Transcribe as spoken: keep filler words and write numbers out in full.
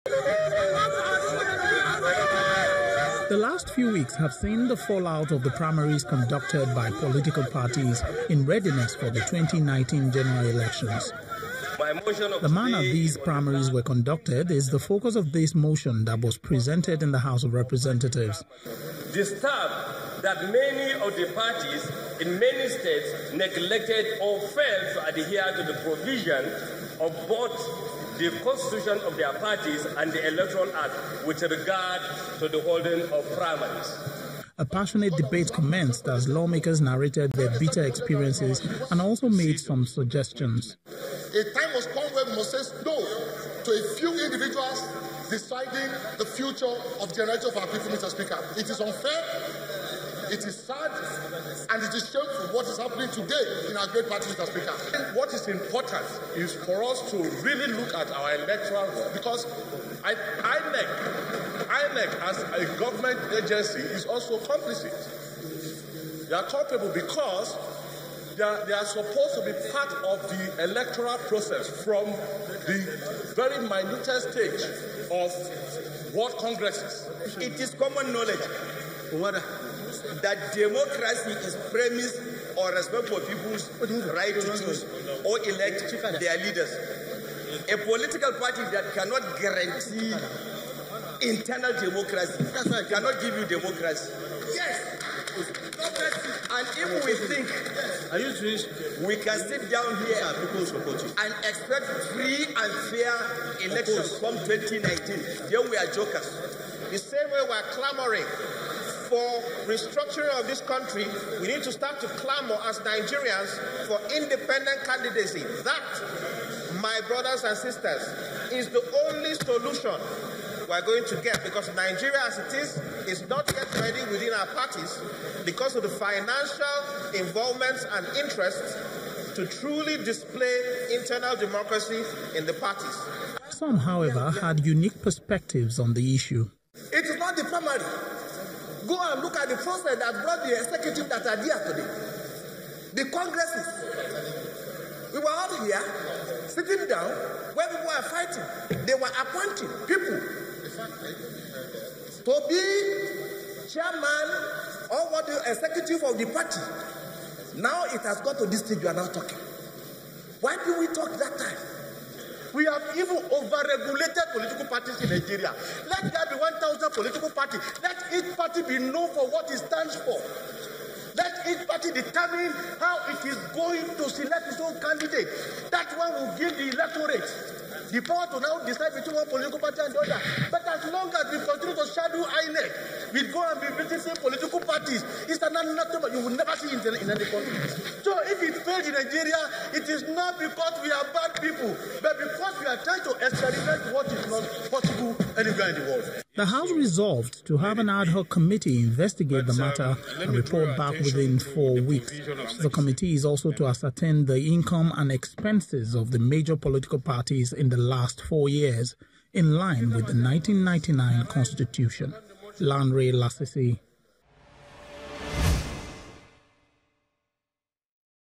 The last few weeks have seen the fallout of the primaries conducted by political parties in readiness for the twenty nineteen general elections. The manner these primaries were conducted is the focus of this motion that was presented in the House of Representatives. Disturbed that many of the parties in many states neglected or failed to adhere to the provision of both the constitution of their parties and the Electoral Act with regard to the holding of primaries. A passionate debate commenced as lawmakers narrated their bitter experiences and also made some suggestions. A time must come where we must say no to a few individuals deciding the future of generation of our people, Mister Speaker. It is unfair, it is sad, and it is shameful what is happening today in our great party, Mister Speaker. What is important is for us to really look at our electoral law, because I, INEC, INEC as a government agency is also complicit. They are culpable because they are, they are supposed to be part of the electoral process from the very minutest stage of what congresses. It is common knowledge that democracy is premised on respect for people's right to choose or elect their leaders. A political party that cannot guarantee internal democracy cannot give you democracy. Yes. And if we think we can sit down here and expect free and fair elections from twenty nineteen, then we are jokers. The same way we are clamoring for restructuring of this country, we need to start to clamor as Nigerians for independent candidacy. That, my brothers and sisters, is the only solution we're going to get, because Nigeria as it is is not yet ready within our parties because of the financial involvements and interests to truly display internal democracy in the parties. Some, however, had unique perspectives on the issue. It is not the primary. Go and look at the process that brought the executive that are here today. The congresses. We were all here, sitting down, where people were fighting. They were appointing people to be chairman or what the executive of the party. Now it has got to this stage you are now talking. Why did we talk that time? We have even over-regulated political parties in Nigeria. Let there be one thousand political parties. Let each party be known for what it stands for. Let each party determine how it is going to select its own candidate. That one will give the electorate the power to now decide between one political party and the other. But as long as we continue to shadow INEC, we go and be witnessing political parties, it's an anathema you will never see in, the, in any country. So if it fails in Nigeria, it is not because we are bad people, but because we are trying to experiment what is not possible anywhere in the world. The House resolved to have an ad hoc committee investigate the matter and report back within four weeks. The committee is also to ascertain the income and expenses of the major political parties in the last four years, in line with the nineteen ninety-nine Constitution. Lanre Lasisi,